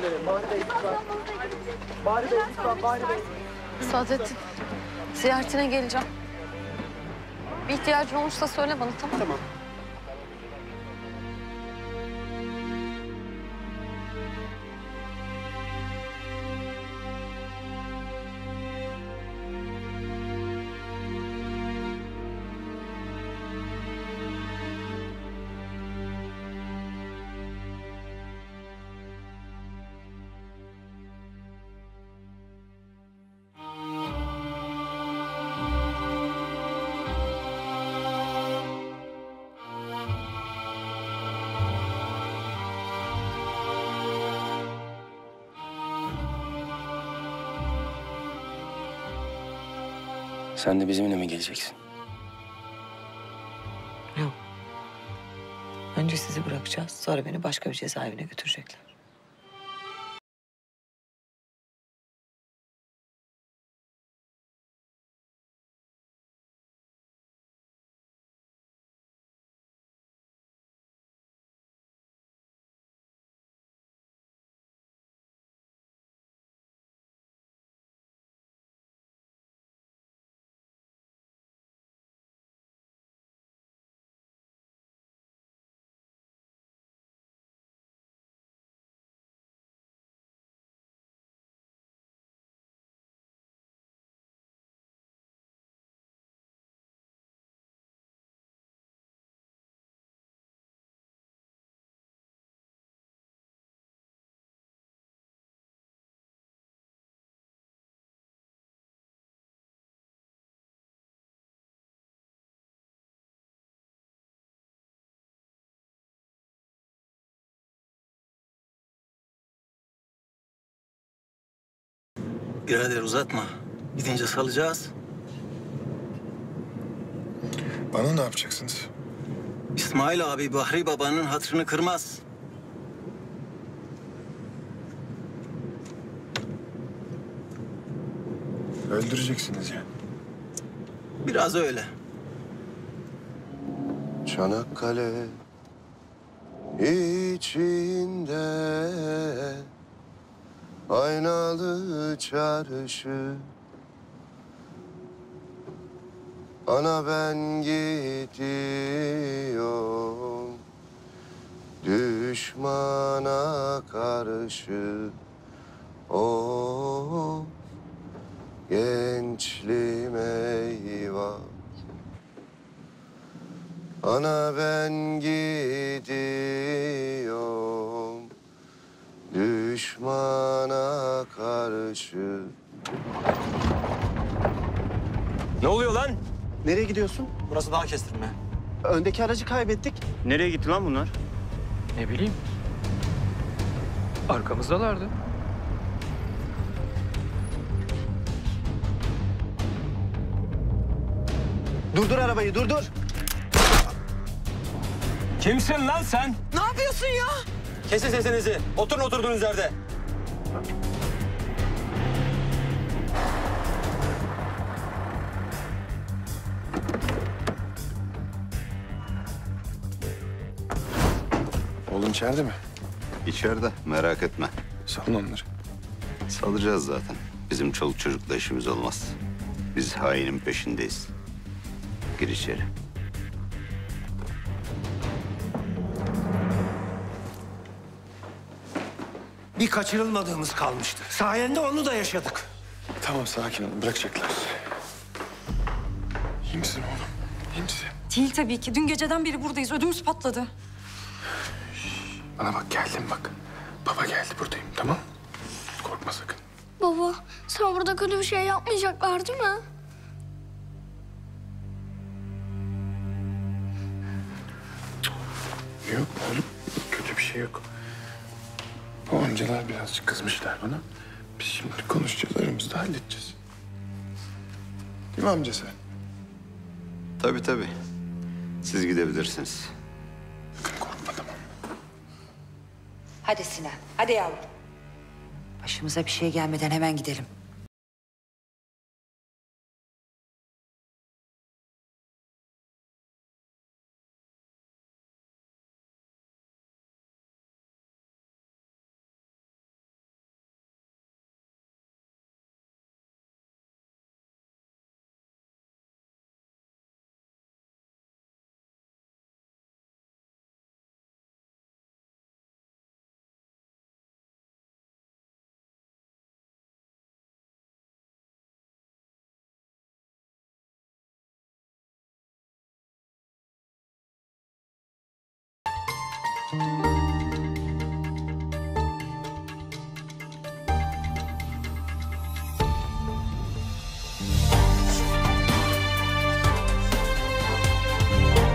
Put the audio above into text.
Saadettin, ziyaretine geleceğim. Bir ihtiyacın olursa söyle bana, tamam mı? Tamam. Sen de bizimle mi geleceksin? Yok. Önce sizi bırakacağız, sonra beni başka bir cezaevine götürecekler. Birader uzatma. Gidince salacağız. Bana ne yapacaksınız? İsmail abi Bahri babanın hatırını kırmaz. Öldüreceksiniz yani. Biraz öyle. Çanakkale içinde aynalı çarşı. Ana ben gidiyorum düşmana karşı. O gençliğim eyvah. Ana ben gidiyorum düşmana karşı. Ne oluyor lan? Nereye gidiyorsun? Burası daha kestirme. Öndeki aracı kaybettik. Nereye gitti lan bunlar? Ne bileyim. Arkamızdalardı. Durdur arabayı, durdur. Kimsin lan sen? Ne yapıyorsun ya? Kesin sesinizi. Oturun oturduğunuz yerde. Oğlum içeride mi? İçeride, merak etme. Salın onları. Salacağız zaten. Bizim çoluk çocukla işimiz olmaz. Biz hainin peşindeyiz. Gir içeri. Bir kaçırılmadığımız kalmıştı. Sayende onu da yaşadık. Tamam sakin olun bırakacaklar. İyi misin oğlum? İyi misin? Değil tabii ki. Dün geceden beri buradayız. Ödümüz patladı. Bana bak geldim bak. Baba geldi buradayım tamam? Korkma sakın. Baba, sana burada kötü bir şey yapmayacaklar değil mi? Yok oğlum kötü bir şey yok. Bu amcalar birazcık kızmışlar bana. Biz şimdi konuşacağız aramızda halledeceğiz. Değil mi amca sen? Tabii tabii. Siz gidebilirsiniz. Sakın korkma tamam. Hadi Sinan, hadi yavrum. Başımıza bir şey gelmeden hemen gidelim. mi?